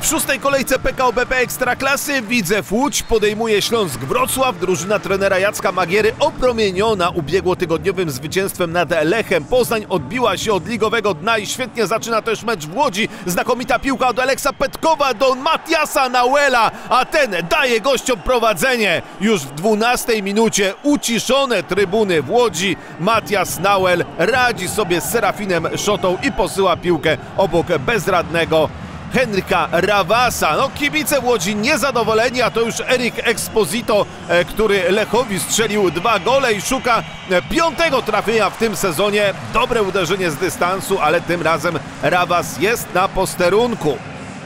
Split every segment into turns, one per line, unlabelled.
W szóstej kolejce PKO BP Ekstraklasy Widzew Łódź podejmuje Śląsk Wrocław. Drużyna trenera Jacka Magiery, opromieniona ubiegłotygodniowym zwycięstwem nad Lechem Poznań, odbiła się od ligowego dna i świetnie zaczyna też mecz w Łodzi. Znakomita piłka od Aleksa Petkowa do Matiasa Nauela, a ten daje gościom prowadzenie. Już w 12 minucie uciszone trybuny w Łodzi. Matias Nauel radzi sobie z Serafinem Szotą i posyła piłkę obok bezradnego Henryka Rawasa. No, kibice w Łodzi niezadowoleni, a to już Erik Exposito, który Lechowi strzelił 2 gole i szuka 5. trafienia w tym sezonie. Dobre uderzenie z dystansu, ale tym razem Rawas jest na posterunku.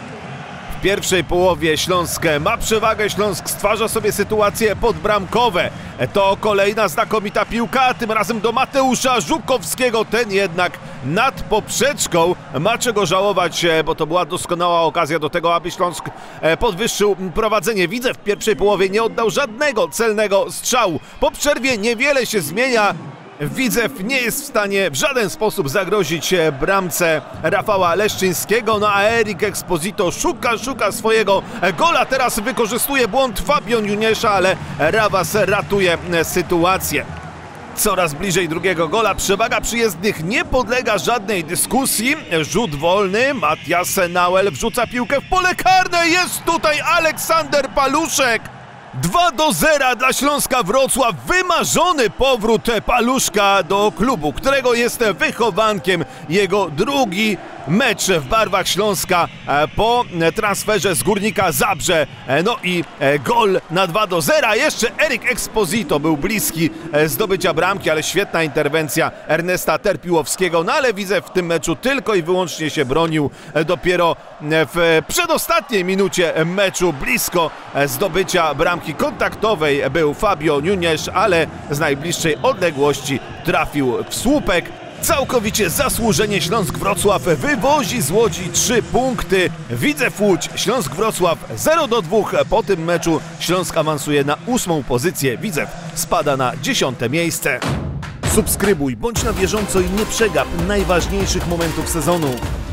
W pierwszej połowie Śląsk ma przewagę, Śląsk stwarza sobie sytuacje podbramkowe. To kolejna znakomita piłka, tym razem do Mateusza Żukowskiego. Ten jednak nad poprzeczką ma czego żałować, bo to była doskonała okazja do tego, aby Śląsk podwyższył prowadzenie. Widzew w pierwszej połowie nie oddał żadnego celnego strzału. Po przerwie niewiele się zmienia. Widzew nie jest w stanie w żaden sposób zagrozić bramce Rafała Leszczyńskiego, no a Erik Exposito szuka swojego gola. Teraz wykorzystuje błąd Fabio Nunesa, ale Rawas ratuje sytuację. Coraz bliżej drugiego gola, przewaga przyjezdnych nie podlega żadnej dyskusji. Rzut wolny, Matias Nauel wrzuca piłkę w pole karne, jest tutaj Aleksander Paluszek. 2-0 dla Śląska Wrocław. Wymarzony powrót Paluszka do klubu, którego jest wychowankiem. Jego drugi mecz w barwach Śląska po transferze z Górnika Zabrze. No i gol na 2-0. Jeszcze Erik Exposito był bliski zdobycia bramki, ale świetna interwencja Ernesta Terpiłowskiego. No ale widzę, w tym meczu tylko i wyłącznie się bronił. Dopiero w przedostatniej minucie meczu blisko zdobycia bramki kontaktowej był Fabio Nunes, ale z najbliższej odległości trafił w słupek. Całkowicie zasłużenie Śląsk Wrocław wywozi z Łodzi 3 punkty. Widzew Łódź, Śląsk Wrocław 0-2. Po tym meczu Śląsk awansuje na 8. pozycję. Widzew spada na 10. miejsce. Subskrybuj, bądź na bieżąco i nie przegap najważniejszych momentów sezonu.